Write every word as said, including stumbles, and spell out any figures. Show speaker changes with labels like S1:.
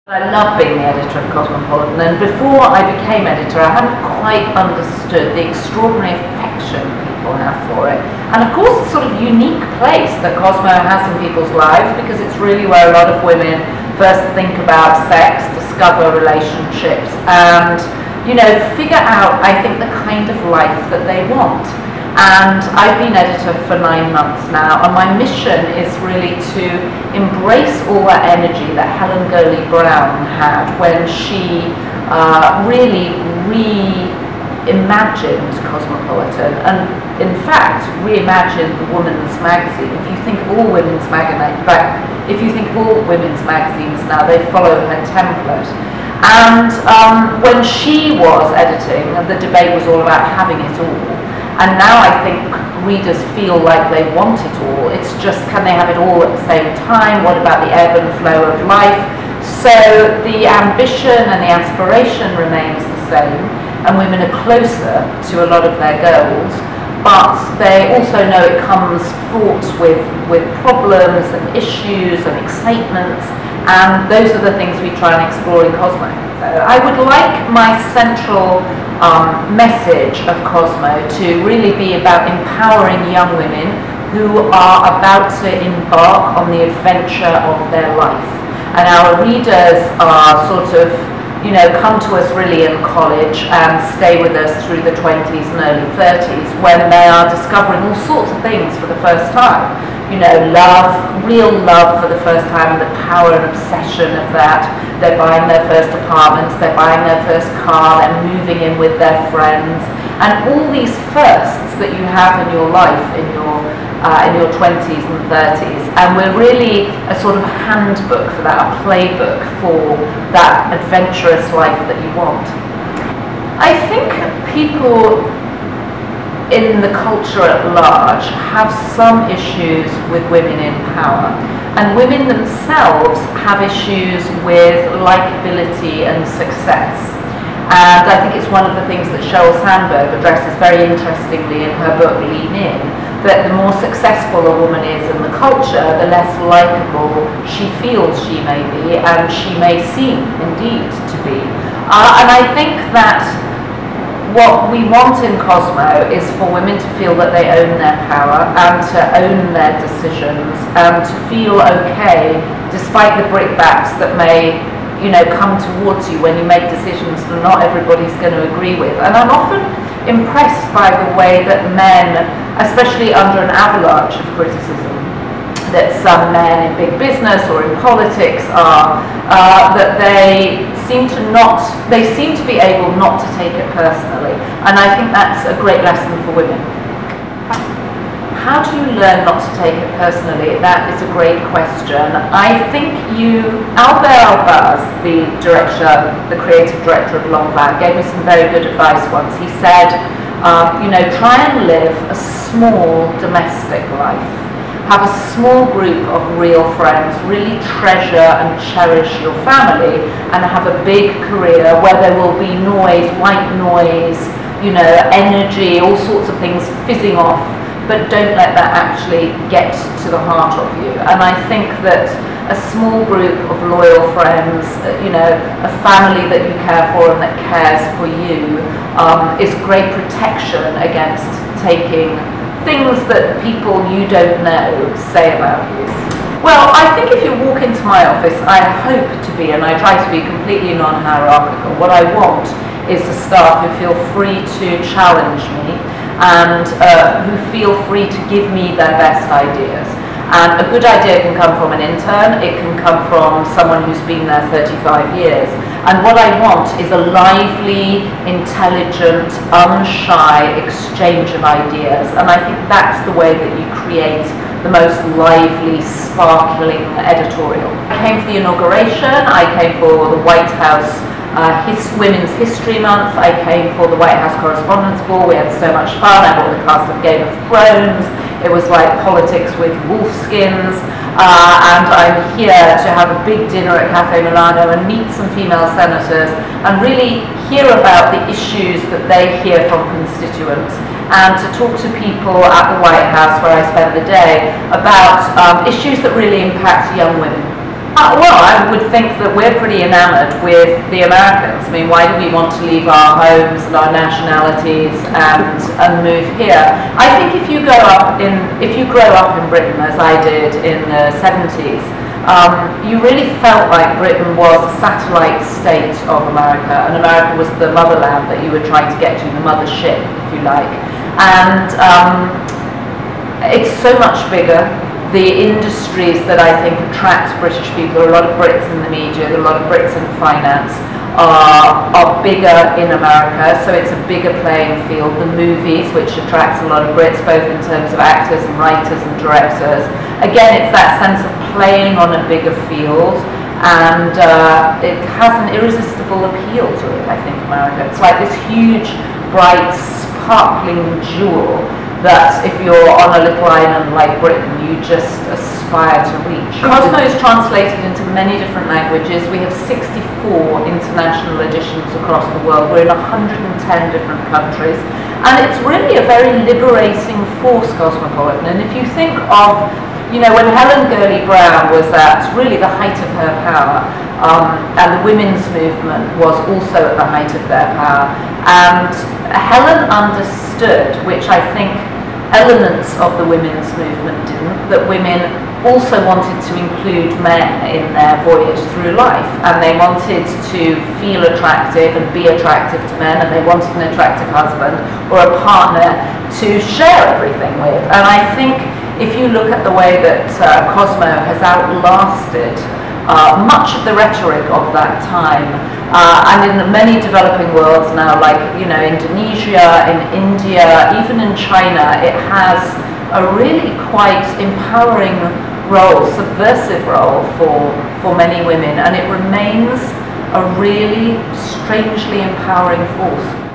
S1: I love being the editor of Cosmopolitan, and before I became editor I hadn't quite understood the extraordinary affection people have for it, and of course the sort of unique place that Cosmo has in people's lives, because it's really where a lot of women first think about sex, discover relationships, and you know, figure out, I think, the kind of life that they want. And I've been editor for nine months now, and my mission is really to embrace all that energy that Helen Gurley Brown had when she uh, really reimagined Cosmopolitan, and in fact reimagined the women's magazine. If you think of all women's magazines, if you think of all women's magazines now, they follow her template. And um, when she was editing, the debate was all about having it all. And now I think readers feel like they want it all. It's just, can they have it all at the same time? What about the ebb and flow of life? So the ambition and the aspiration remains the same, and women are closer to a lot of their goals, but they also know it comes fraught with, with problems and issues and excitements, and those are the things we try and explore in Cosmo. So I would like my central Um, message of Cosmo to really be about empowering young women who are about to embark on the adventure of their life. And our readers are sort of, you know, come to us really in college and stay with us through the twenties and early thirties, when they are discovering all sorts of things for the first time. You know, love, real love for the first time, and the power and obsession of that. They're buying their first apartments, they're buying their first car, they're moving in with their friends, and all these firsts that you have in your life in your uh, in your twenties and thirties. And we're really a sort of handbook for that, a playbook for that adventurous life that you want. I think people in the culture at large have some issues with women in power, and women themselves have issues with likability and success. And I think it's one of the things that Sheryl Sandberg addresses very interestingly in her book Lean In, that the more successful a woman is in the culture, the less likable she feels she may be, and she may seem indeed to be. Uh, and I think that what we want in Cosmo is for women to feel that they own their power and to own their decisions, and to feel okay despite the brickbats that may, you know, come towards you when you make decisions that not everybody's going to agree with. And I'm often impressed by the way that men, especially under an avalanche of criticism that some men in big business or in politics are, uh, that they seem to not, they seem to be able not to take it personally. And I think that's a great lesson for women. How do you learn not to take it personally? That is a great question. I think you, Albert Albaz, the director, the creative director of Lanvin, gave me some very good advice once. He said, uh, you know, try and live a small domestic life. Have a small group of real friends, really treasure and cherish your family, and have a big career where there will be noise, white noise, you know, energy, all sorts of things fizzing off, but don't let that actually get to the heart of you. And I think that a small group of loyal friends, you know, a family that you care for and that cares for you, um, is great protection against taking things that people you don't know say about you. Well, I think if you walk into my office, I hope to be, and I try to be, completely non-hierarchical. What I want is a staff who feel free to challenge me, and uh, who feel free to give me their best ideas. And a good idea can come from an intern, it can come from someone who's been there thirty-five years. And what I want is a lively, intelligent, unshy exchange of ideas. And I think that's the way that you create the most lively, sparkling editorial. I came for the inauguration, I came for the White House uh, His Women's History Month, I came for the White House Correspondents' Ball. We had so much fun. I bought the cast of Game of Thrones. It was like politics with wolfskins, uh, and I'm here to have a big dinner at Cafe Milano and meet some female senators and really hear about the issues that they hear from constituents, and to talk to people at the White House, where I spend the day, about um, issues that really impact young women. Uh, well, I would think that we're pretty enamoured with the Americans. I mean, why do we want to leave our homes and our nationalities and and move here? I think if you go up in, if you grow up in Britain, as I did in the seventies, um, you really felt like Britain was a satellite state of America, and America was the motherland that you were trying to get to, the mothership, if you like. And um, it's so much bigger. The industries that I think attract British people, a lot of Brits in the media, a lot of Brits in finance, are, are bigger in America, so it's a bigger playing field. The movies, which attracts a lot of Brits, both in terms of actors and writers and directors. Again, it's that sense of playing on a bigger field, and uh, it has an irresistible appeal to it, I think, America. It's like this huge, bright, sparkling jewel that if you're on a little island like Britain, you just aspire to reach. Cosmo is translated into many different languages. We have sixty-four international editions across the world. We're in one hundred ten different countries. And it's really a very liberating force, Cosmopolitan. And if you think of, you know, when Helen Gurley Brown was at really the height of her power, um, and the women's movement was also at the height of their power, and Helen understood, which I think elements of the women's movement didn't, that women also wanted to include men in their voyage through life, and they wanted to feel attractive and be attractive to men, and they wanted an attractive husband or a partner to share everything with. And I think if you look at the way that uh, Cosmo has outlasted uh, much of the rhetoric of that time, Uh, and in the many developing worlds now, like, you know, Indonesia, in India, even in China, it has a really quite empowering role, subversive role for, for many women, and it remains a really strangely empowering force.